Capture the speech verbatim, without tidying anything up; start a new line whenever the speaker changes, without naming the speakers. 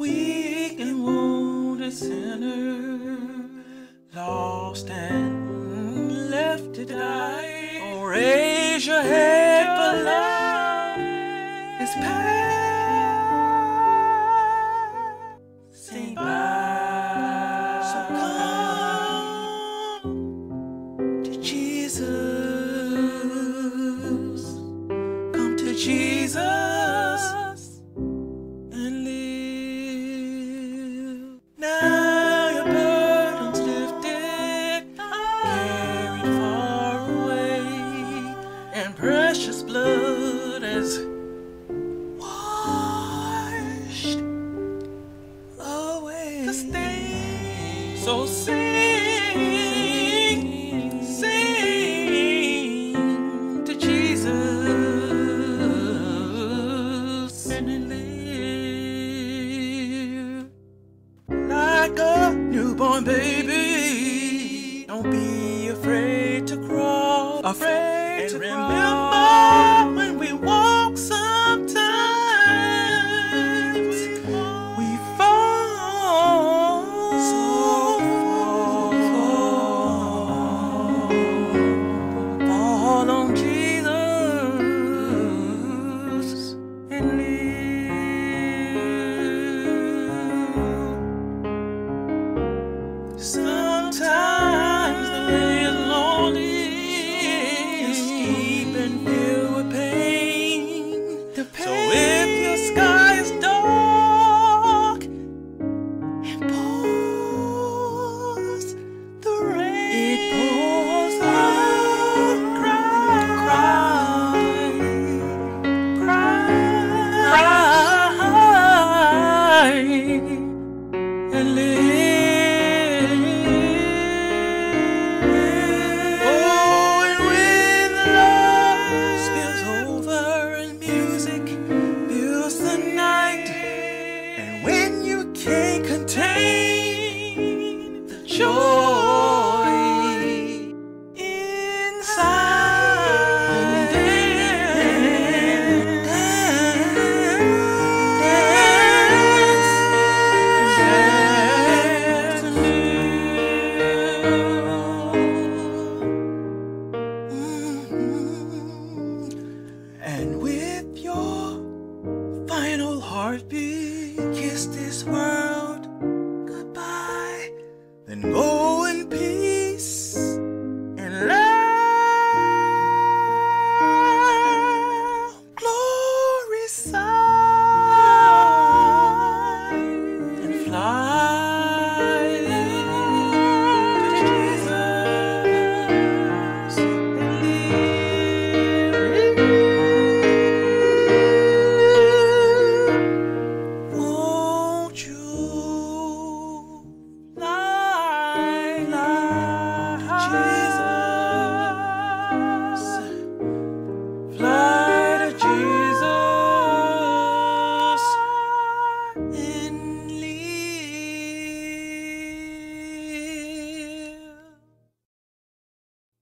weak and wounded sinner, lost and left to die. Oh, raise your head, for love is passing by. So come to Jesus, come to Jesus and live. Now your burden's lifted, carried far away, and precious blood has washed away the stain. So sing, sing to Jesus and live like a newborn baby. Don't be afraid to crawl, afraid to crawl. Remember when we walk, sometimes we fall, so fall, fall on Jesus and live. Sometimes the way is lonely, it's deep and filled with pain. The pain. So if your sky is dark, it pours the rain. It pours out. Cry, cry, cry, and live. Can't contain the joy inside. Dance, dance, dance anew. And with your final heartbeat, kiss this world goodbye, then go